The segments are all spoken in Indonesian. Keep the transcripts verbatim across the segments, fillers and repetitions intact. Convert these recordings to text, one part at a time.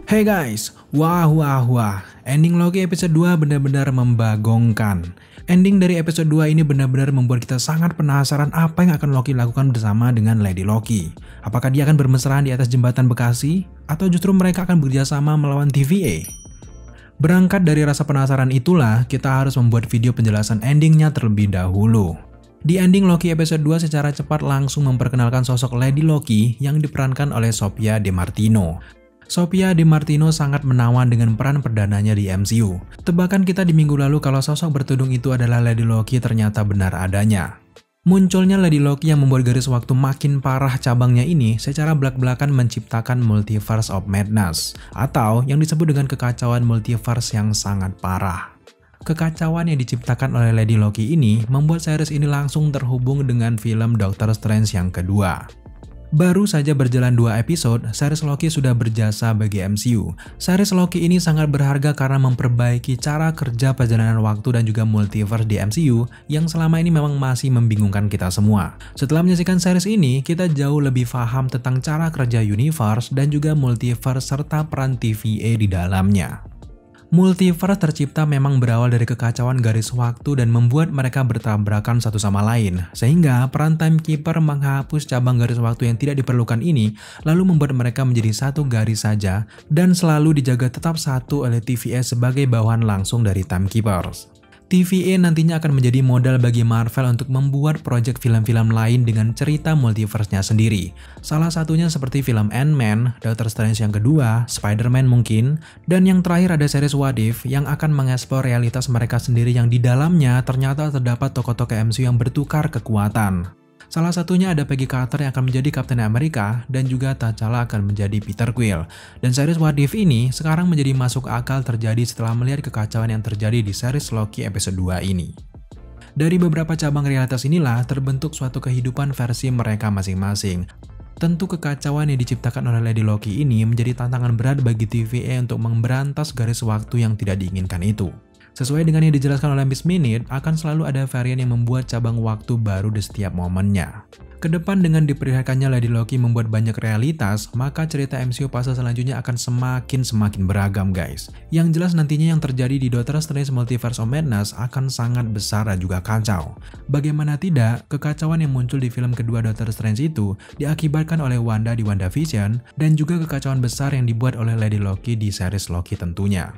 Hey guys, wah wah wah, ending Loki episode dua benar-benar membagongkan. Ending dari episode dua ini benar-benar membuat kita sangat penasaran apa yang akan Loki lakukan bersama dengan Lady Loki. Apakah dia akan bermesraan di atas jembatan Bekasi? Atau justru mereka akan bekerjasama melawan T V A? Berangkat dari rasa penasaran itulah, kita harus membuat video penjelasan endingnya terlebih dahulu. Di ending Loki episode dua secara cepat langsung memperkenalkan sosok Lady Loki yang diperankan oleh Sophia DiMartino. Sophia DiMartino sangat menawan dengan peran perdananya di M C U. Tebakan kita di minggu lalu kalau sosok bertudung itu adalah Lady Loki ternyata benar adanya. Munculnya Lady Loki yang membuat garis waktu makin parah cabangnya ini secara belak-belakan menciptakan Multiverse of Madness, atau yang disebut dengan kekacauan multiverse yang sangat parah. Kekacauan yang diciptakan oleh Lady Loki ini membuat series ini langsung terhubung dengan film Doctor Strange yang kedua. Baru saja berjalan dua episode, series Loki sudah berjasa bagi M C U. Series Loki ini sangat berharga karena memperbaiki cara kerja perjalanan waktu dan juga multiverse di M C U yang selama ini memang masih membingungkan kita semua. Setelah menyaksikan series ini, kita jauh lebih paham tentang cara kerja universe dan juga multiverse serta peran T V A di dalamnya. Multiverse tercipta memang berawal dari kekacauan garis waktu dan membuat mereka bertabrakan satu sama lain, sehingga peran Timekeeper menghapus cabang garis waktu yang tidak diperlukan ini, lalu membuat mereka menjadi satu garis saja dan selalu dijaga tetap satu oleh T V A sebagai bawahan langsung dari Timekeepers. T V A nantinya akan menjadi modal bagi Marvel untuk membuat proyek film-film lain dengan cerita multiverse-nya sendiri. Salah satunya seperti film Ant-Man, Doctor Strange yang kedua, Spider-Man mungkin, dan yang terakhir ada series What If yang akan mengeksplor realitas mereka sendiri yang di dalamnya ternyata terdapat tokoh-tokoh M C U yang bertukar kekuatan. Salah satunya ada Peggy Carter yang akan menjadi Captain America dan juga T'Challa akan menjadi Peter Quill. Dan series What If ini sekarang menjadi masuk akal terjadi setelah melihat kekacauan yang terjadi di series Loki episode dua ini. Dari beberapa cabang realitas inilah terbentuk suatu kehidupan versi mereka masing-masing. Tentu kekacauan yang diciptakan oleh Lady Loki ini menjadi tantangan berat bagi T V A untuk memberantas garis waktu yang tidak diinginkan itu. Sesuai dengan yang dijelaskan oleh Miss Minute, akan selalu ada varian yang membuat cabang waktu baru di setiap momennya. Kedepan dengan diperlihatkannya Lady Loki membuat banyak realitas, maka cerita M C U fase selanjutnya akan semakin-semakin beragam guys. Yang jelas nantinya yang terjadi di Doctor Strange Multiverse of Madness akan sangat besar dan juga kacau. Bagaimana tidak, kekacauan yang muncul di film kedua Doctor Strange itu diakibatkan oleh Wanda di WandaVision, dan juga kekacauan besar yang dibuat oleh Lady Loki di series Loki tentunya.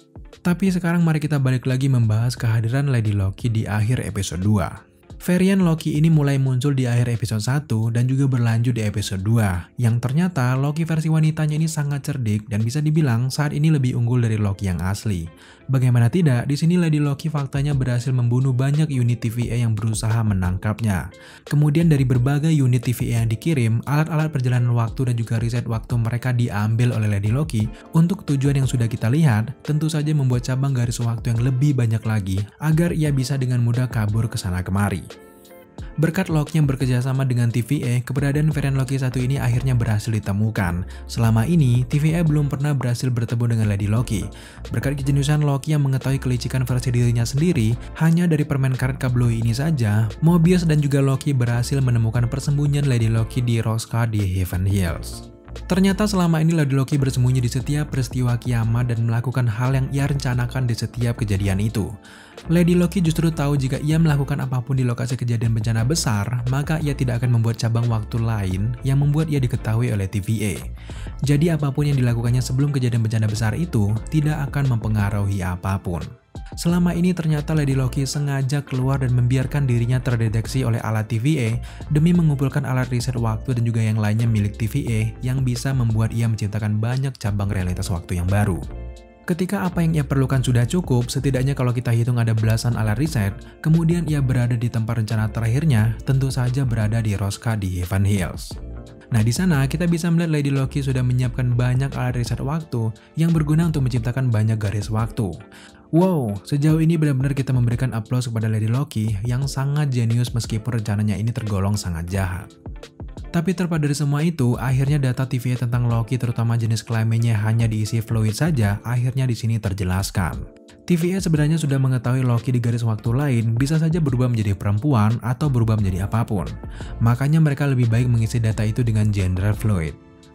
Tapi sekarang mari kita balik lagi membahas kehadiran Lady Loki di akhir episode dua. Varian Loki ini mulai muncul di akhir episode satu dan juga berlanjut di episode dua, yang ternyata Loki versi wanitanya ini sangat cerdik dan bisa dibilang saat ini lebih unggul dari Loki yang asli. Bagaimana tidak, di sini Lady Loki faktanya berhasil membunuh banyak unit T V A yang berusaha menangkapnya. Kemudian dari berbagai unit T V A yang dikirim, alat-alat perjalanan waktu dan juga riset waktu mereka diambil oleh Lady Loki untuk tujuan yang sudah kita lihat, tentu saja membuat cabang garis waktu yang lebih banyak lagi agar ia bisa dengan mudah kabur ke sana kemari. Berkat Loki yang bekerja sama dengan T V A, keberadaan varian Loki satu ini akhirnya berhasil ditemukan. Selama ini, T V A belum pernah berhasil bertemu dengan Lady Loki. Berkat kejeniusan Loki yang mengetahui kelicikan versi dirinya sendiri, hanya dari permen karet kabloi ini saja, Mobius dan juga Loki berhasil menemukan persembunyian Lady Loki di Rosca di Heaven Hills. Ternyata selama ini Lady Loki bersembunyi di setiap peristiwa kiamat dan melakukan hal yang ia rencanakan di setiap kejadian itu. Lady Loki justru tahu jika ia melakukan apapun di lokasi kejadian bencana besar, maka ia tidak akan membuat cabang waktu lain yang membuat ia diketahui oleh T V A. Jadi apapun yang dilakukannya sebelum kejadian bencana besar itu tidak akan mempengaruhi apapun. Selama ini ternyata Lady Loki sengaja keluar dan membiarkan dirinya terdeteksi oleh alat T V A demi mengumpulkan alat riset waktu dan juga yang lainnya milik T V A yang bisa membuat ia menciptakan banyak cabang realitas waktu yang baru. Ketika apa yang ia perlukan sudah cukup, setidaknya kalau kita hitung ada belasan alat riset, kemudian ia berada di tempat rencana terakhirnya, tentu saja berada di Rosca di Heaven Hills. Nah di sana kita bisa melihat Lady Loki sudah menyiapkan banyak alat riset waktu yang berguna untuk menciptakan banyak garis waktu. Wow, sejauh ini benar-benar kita memberikan aplaus kepada Lady Loki yang sangat jenius meskipun rencananya ini tergolong sangat jahat. Tapi terlepas dari semua itu, akhirnya data T V A tentang Loki terutama jenis kelaminnya hanya diisi fluid saja, akhirnya di sini terjelaskan. T V A sebenarnya sudah mengetahui Loki di garis waktu lain bisa saja berubah menjadi perempuan atau berubah menjadi apapun. Makanya mereka lebih baik mengisi data itu dengan gender fluid.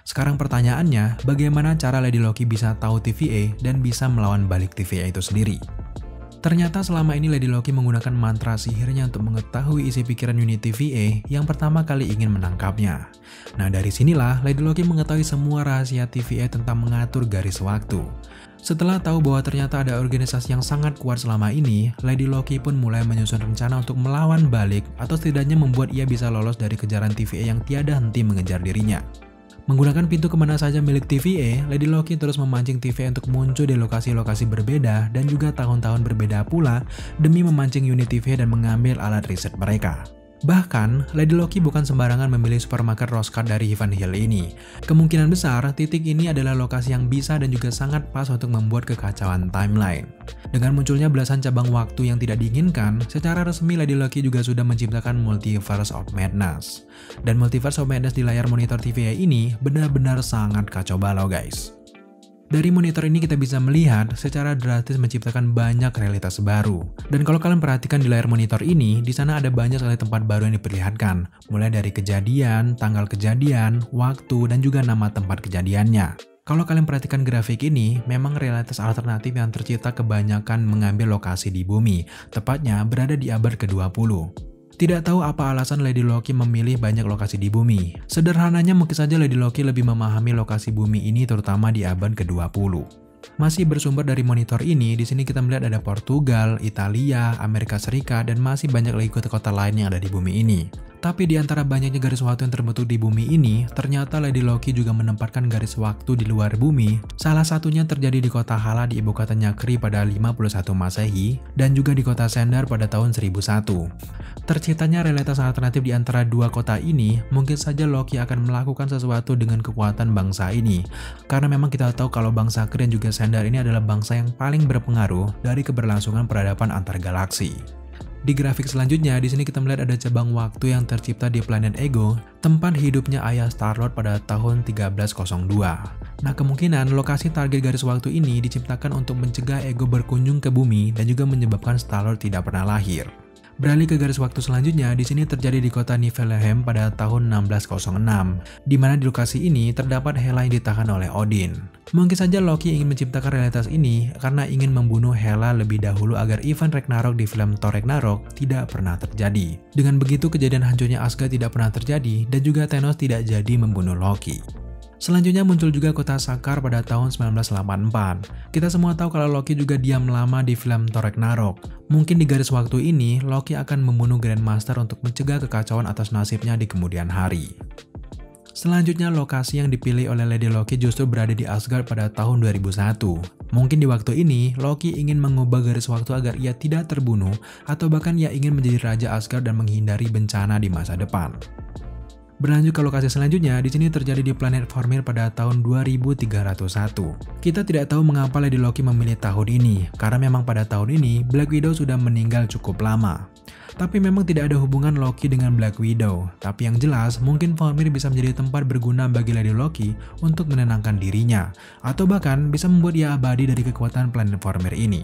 Sekarang pertanyaannya, bagaimana cara Lady Loki bisa tahu T V A dan bisa melawan balik T V A itu sendiri? Ternyata selama ini Lady Loki menggunakan mantra sihirnya untuk mengetahui isi pikiran unit T V A yang pertama kali ingin menangkapnya. Nah dari sinilah Lady Loki mengetahui semua rahasia T V A tentang mengatur garis waktu. Setelah tahu bahwa ternyata ada organisasi yang sangat kuat selama ini, Lady Loki pun mulai menyusun rencana untuk melawan balik atau setidaknya membuat ia bisa lolos dari kejaran T V A yang tiada henti mengejar dirinya. Menggunakan pintu kemana saja milik T V A, Lady Loki terus memancing T V A untuk muncul di lokasi-lokasi berbeda dan juga tahun-tahun berbeda pula demi memancing unit T V A dan mengambil alat riset mereka. Bahkan, Lady Loki bukan sembarangan memilih supermarket Roscard dari Heaven Hill ini. Kemungkinan besar, titik ini adalah lokasi yang bisa dan juga sangat pas untuk membuat kekacauan timeline. Dengan munculnya belasan cabang waktu yang tidak diinginkan, secara resmi Lady Loki juga sudah menciptakan Multiverse of Madness. Dan Multiverse of Madness di layar monitor T V A ini benar-benar sangat kacau balau guys. Dari monitor ini kita bisa melihat secara drastis menciptakan banyak realitas baru. Dan kalau kalian perhatikan di layar monitor ini, di sana ada banyak sekali tempat baru yang diperlihatkan. Mulai dari kejadian, tanggal kejadian, waktu, dan juga nama tempat kejadiannya. Kalau kalian perhatikan grafik ini, memang realitas alternatif yang tercipta kebanyakan mengambil lokasi di bumi, tepatnya berada di abad ke dua puluh. Tidak tahu apa alasan Lady Loki memilih banyak lokasi di bumi. Sederhananya mungkin saja Lady Loki lebih memahami lokasi bumi ini terutama di abad ke dua puluh. Masih bersumber dari monitor ini, di sini kita melihat ada Portugal, Italia, Amerika Serikat, dan masih banyak lagi kota-kota lain yang ada di bumi ini. Tapi di antara banyaknya garis waktu yang terbentuk di bumi ini, ternyata Lady Loki juga menempatkan garis waktu di luar bumi. Salah satunya terjadi di kota Hala di ibu kota Nyakri pada lima puluh satu Masehi, dan juga di kota Sendar pada tahun seribu satu. Terciptanya realitas alternatif di antara dua kota ini, mungkin saja Loki akan melakukan sesuatu dengan kekuatan bangsa ini. Karena memang kita tahu kalau bangsa Kree dan juga Sendar ini adalah bangsa yang paling berpengaruh dari keberlangsungan peradaban antar galaksi. Di grafik selanjutnya, di sini kita melihat ada cabang waktu yang tercipta di planet Ego, tempat hidupnya ayah Star-Lord pada tahun seribu tiga ratus dua. Nah, kemungkinan lokasi target garis waktu ini diciptakan untuk mencegah Ego berkunjung ke bumi dan juga menyebabkan Star-Lord tidak pernah lahir. Beralih ke garis waktu selanjutnya, di sini terjadi di kota Niflheim pada tahun enam belas nol enam, di mana di lokasi ini terdapat Hela yang ditahan oleh Odin. Mungkin saja Loki ingin menciptakan realitas ini karena ingin membunuh Hela lebih dahulu agar event Ragnarok di film Thor Ragnarok tidak pernah terjadi. Dengan begitu kejadian hancurnya Asgard tidak pernah terjadi dan juga Thanos tidak jadi membunuh Loki. Selanjutnya muncul juga kota Sakar pada tahun seribu sembilan ratus delapan puluh empat. Kita semua tahu kalau Loki juga diam lama di film Thor Ragnarok. Mungkin di garis waktu ini, Loki akan membunuh Grandmaster untuk mencegah kekacauan atas nasibnya di kemudian hari. Selanjutnya, lokasi yang dipilih oleh Lady Loki justru berada di Asgard pada tahun dua ribu satu. Mungkin di waktu ini, Loki ingin mengubah garis waktu agar ia tidak terbunuh, atau bahkan ia ingin menjadi Raja Asgard dan menghindari bencana di masa depan. Berlanjut ke lokasi selanjutnya, di sini terjadi di planet Vormir pada tahun dua ribu tiga ratus satu. Kita tidak tahu mengapa Lady Loki memilih tahun ini, karena memang pada tahun ini Black Widow sudah meninggal cukup lama. Tapi memang tidak ada hubungan Loki dengan Black Widow, tapi yang jelas mungkin Vormir bisa menjadi tempat berguna bagi Lady Loki untuk menenangkan dirinya, atau bahkan bisa membuat ia abadi dari kekuatan planet Vormir ini.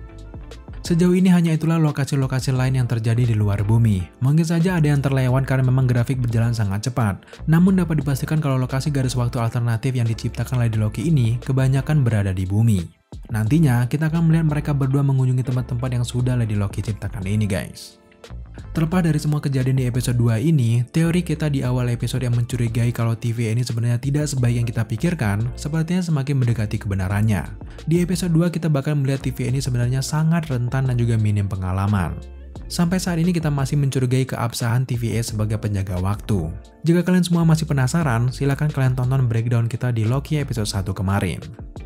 Sejauh ini hanya itulah lokasi-lokasi lain yang terjadi di luar bumi. Mungkin saja ada yang terlewat karena memang grafik berjalan sangat cepat. Namun dapat dipastikan kalau lokasi garis waktu alternatif yang diciptakan Lady Loki ini kebanyakan berada di bumi. Nantinya kita akan melihat mereka berdua mengunjungi tempat-tempat yang sudah Lady Loki ciptakan ini guys. Terlepas dari semua kejadian di episode dua ini, teori kita di awal episode yang mencurigai kalau T V A ini sebenarnya tidak sebaik yang kita pikirkan, sepertinya semakin mendekati kebenarannya. Di episode dua kita bakal melihat T V A ini sebenarnya sangat rentan dan juga minim pengalaman. Sampai saat ini kita masih mencurigai keabsahan T V A sebagai penjaga waktu. Jika kalian semua masih penasaran, silakan kalian tonton breakdown kita di Loki episode satu kemarin.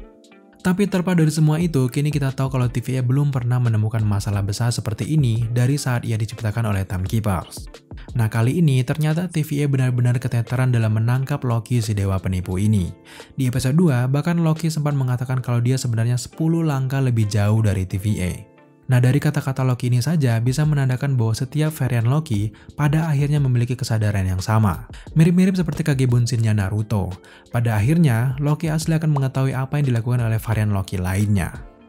Tapi terlepas dari semua itu, kini kita tahu kalau T V A belum pernah menemukan masalah besar seperti ini dari saat ia diciptakan oleh Timekeepers. Nah kali ini ternyata T V A benar-benar keteteran dalam menangkap Loki si dewa penipu ini. Di episode dua, bahkan Loki sempat mengatakan kalau dia sebenarnya sepuluh langkah lebih jauh dari T V A. Nah dari kata-kata Loki ini saja bisa menandakan bahwa setiap varian Loki pada akhirnya memiliki kesadaran yang sama. Mirip-mirip seperti Kage Bunshin-nya Naruto. Pada akhirnya, Loki asli akan mengetahui apa yang dilakukan oleh varian Loki lainnya.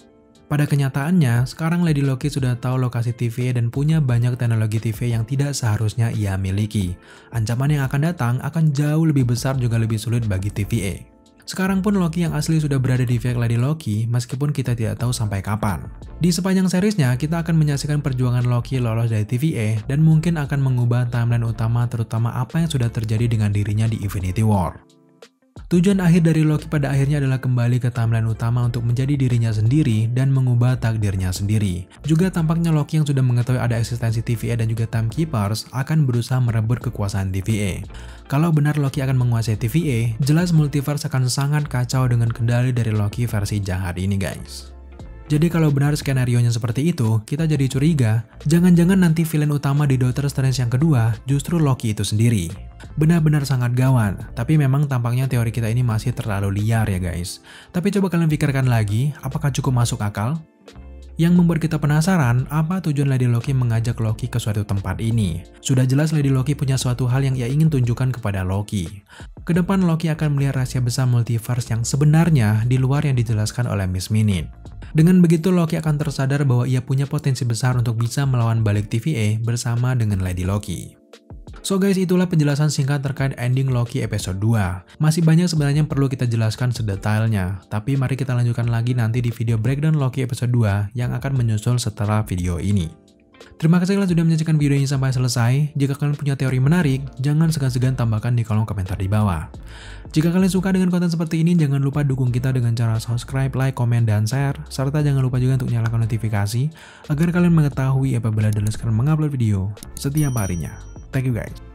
Pada kenyataannya, sekarang Lady Loki sudah tahu lokasi T V A dan punya banyak teknologi T V A yang tidak seharusnya ia miliki. Ancaman yang akan datang akan jauh lebih besar juga lebih sulit bagi T V A. Sekarang pun Loki yang asli sudah berada di pihak Lady Loki meskipun kita tidak tahu sampai kapan. Di sepanjang seriesnya, kita akan menyaksikan perjuangan Loki lolos dari T V A dan mungkin akan mengubah timeline utama terutama apa yang sudah terjadi dengan dirinya di Infinity War. Tujuan akhir dari Loki pada akhirnya adalah kembali ke timeline utama untuk menjadi dirinya sendiri dan mengubah takdirnya sendiri. Juga tampaknya Loki yang sudah mengetahui ada eksistensi T V A dan juga Timekeepers akan berusaha merebut kekuasaan T V A. Kalau benar Loki akan menguasai T V A, jelas multiverse akan sangat kacau dengan kendali dari Loki versi jahat ini guys. Jadi kalau benar skenario-nya seperti itu, kita jadi curiga, jangan-jangan nanti villain utama di Doctor Strange yang kedua justru Loki itu sendiri. Benar-benar sangat gawat, tapi memang tampaknya teori kita ini masih terlalu liar ya guys. Tapi coba kalian pikirkan lagi, apakah cukup masuk akal? Yang membuat kita penasaran, apa tujuan Lady Loki mengajak Loki ke suatu tempat ini? Sudah jelas Lady Loki punya suatu hal yang ia ingin tunjukkan kepada Loki. Kedepan Loki akan melihat rahasia besar multiverse yang sebenarnya di luar yang dijelaskan oleh Miss Minute. Dengan begitu Loki akan tersadar bahwa ia punya potensi besar untuk bisa melawan balik T V A bersama dengan Lady Loki. So guys, itulah penjelasan singkat terkait ending Loki episode dua. Masih banyak sebenarnya yang perlu kita jelaskan sedetailnya, tapi mari kita lanjutkan lagi nanti di video breakdown Loki episode dua yang akan menyusul setelah video ini. Terima kasih kalian sudah menyaksikan video ini sampai selesai. Jika kalian punya teori menarik, jangan segan-segan tambahkan di kolom komentar di bawah. Jika kalian suka dengan konten seperti ini, jangan lupa dukung kita dengan cara subscribe, like, komen, dan share. Serta jangan lupa juga untuk nyalakan notifikasi, agar kalian mengetahui apabila Daily Scroll mengupload video setiap harinya. Thank you guys.